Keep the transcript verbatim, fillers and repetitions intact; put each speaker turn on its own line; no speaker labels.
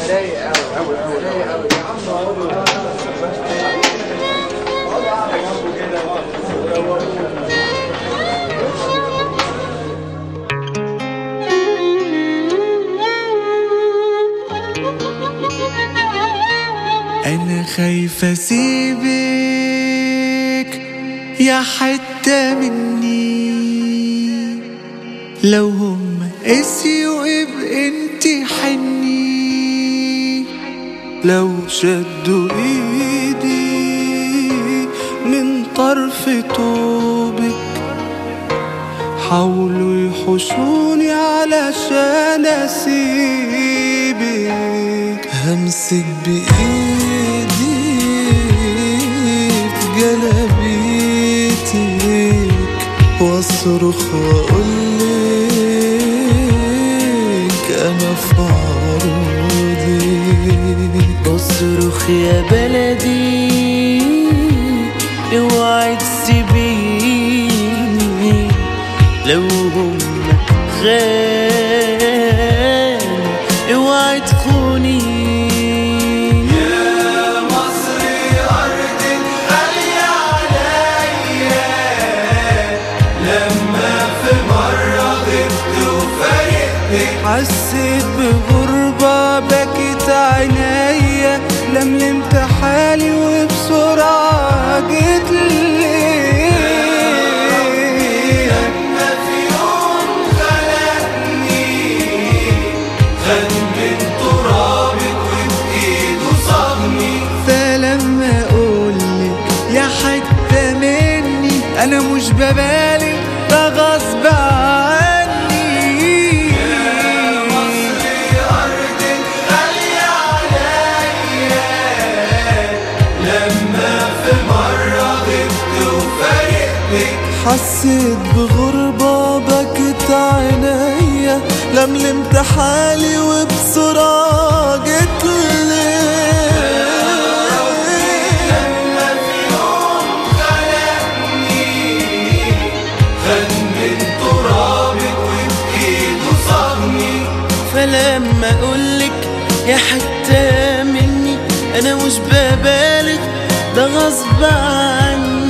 رايق قوي رايق قوي يا عم.
أنا خايفة أسيبك يا حتة مني، لو هم قسيوا يبقى انتي حني، لو شدوا ايدي من طرف طوبك حاولوا يحوشوني علشان اسيبك، همسك بايدي في جلابيتك واصرخ واقولك انا في عروضك.
اصرخ يا بلدي اوعي تسيبيني، لو هم خان اوعي تخوني.
يا مصر أرض غالية عليا، لما في مرة غبت وفارقتك حسيت بغربة بكت عينيا، لملمت حالي وبسرعة جيتلك. أنا مش ببالي ده غصب عني. يا مصر أرض غالية عليا، لما في مرة غبت وفارقتك حسيت بغربة بكت عينيا، لملمت حالي وبسرعة جيتلك.
فلما اقولك يا حتة مني انا مش ببالغ ده غصب عني.